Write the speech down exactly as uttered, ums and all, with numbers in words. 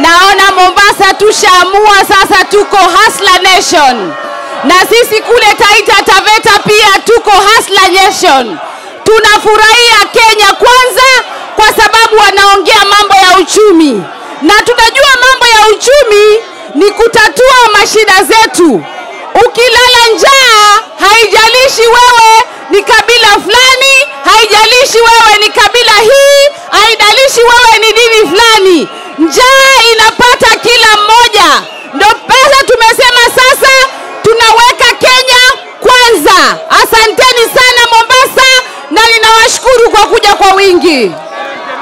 Naona Mombasa tushaamua sasa tuko Hustler Nation. Na sisi kule Taita Taveta pia tuko Hustler Nation. Tunafurahia Kenya Kwanza kwa sababu wanaongea mambo ya uchumi. Na tunajua mambo ya uchumi ni kutatua mashida zetu. Ukilala njaa, haijalishi wewe ni kabila fulani, haijalishi wewe ni kabila hii, haijalishi wewe ni dini fulani. Njaa inapata kila mmoja. Ndio pesa tumesema sasa tunaweka Kenya Kwanza. Asanteni sana Mombasa na ninawashukuru kwa kuja kwa wingi.